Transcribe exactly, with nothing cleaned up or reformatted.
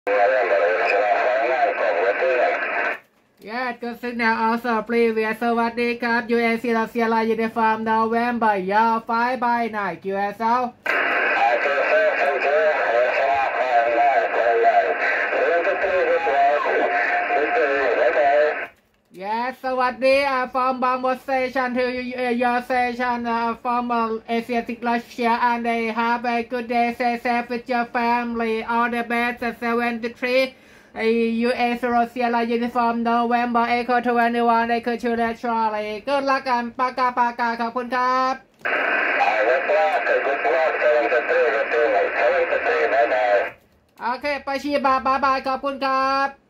Yeah, good signal also previous สวัสดีครับ ยู เอ ซี Russia Line Uniform November ยาวไฟบายหน่อย คิว เอส แอล Yes สวัสดี uh, from Bangkok station to uh, your station uh, from uh, Asiatic Russia and they have a good day, stay safe with your family, all the best at seventy-threeยู เอ ซี Russia Line Uniform November Echo ทเวนตี้วัน Echo Juliet Charlie ก็รักกันปากาปากาขอบคุณครับโอเคไปชีบาบายบายขอบคุณครับ